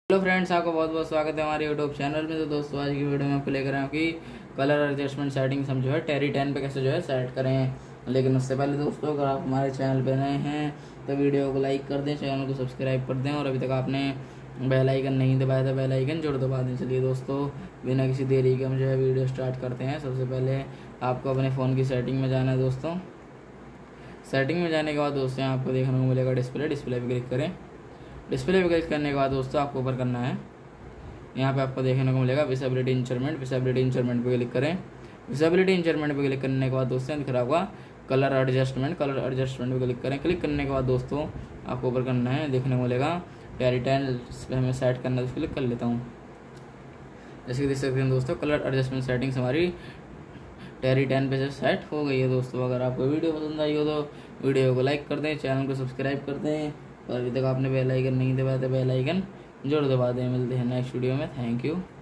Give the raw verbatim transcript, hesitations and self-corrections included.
Hello friends, आपका बहुत बहुत स्वागत है हमारे यूट्यूब चैनल में। तो दोस्तों, आज की वीडियो में आपको लेकर आया हूँ कि कलर एडजस्टमेंट सेटिंग्स हम जो है टेरी टेन पे कैसे जो है सेट करें। लेकिन उससे पहले दोस्तों, अगर आप हमारे चैनल पे नए हैं तो वीडियो को लाइक कर दें, चैनल को सब्सक्राइब कर दें और अभी तक आपने बेल आइकन नहीं दबाया था बेल आइकन जरूर दबा दें। चलिए दोस्तों, बिना किसी देरी के हम जो है वीडियो स्टार्ट करते हैं। सबसे पहले आपको अपने फ़ोन की सेटिंग में जाना है दोस्तों। सेटिंग में जाने के बाद दोस्तों, आपको देखने को मिलेगा डिस्प्ले डिस्प्ले पर क्लिक करें। डिस्प्ले पे क्लिक करने के बाद दोस्तों, आपको ऊपर करना है, यहाँ पे आपको देखने को मिलेगा विजिबिलिटी इंचरमेंट। विजिबिलिटी इंचरमेंट पे क्लिक करें। विजिबिलिटी इंचरमेंट पे क्लिक करने के बाद दोस्तों, दिख रहा होगा कलर एडजस्टमेंट। कलर एडजस्टमेंट पे क्लिक करें। क्लिक करने के बाद दोस्तों, आपको ऊपर करना है, देखने को मिलेगा टेरी टेन पे हमें सेट करना है, तो क्लिक कर लेता हूँ। जैसे कि देख सकते हैं दोस्तों, कलर एडजस्टमेंट सेटिंग्स हमारी टेरी टेन पे से सेट हो गई है दोस्तों। अगर आपको वीडियो पसंद आई हो तो वीडियो को लाइक कर दें, चैनल को सब्सक्राइब कर दें और अभी तक आपने बेल आइकन नहीं दबाया तो बेल आइकन जरूर दबा दें। मिलते हैं नेक्स्ट वीडियो में। Thank you.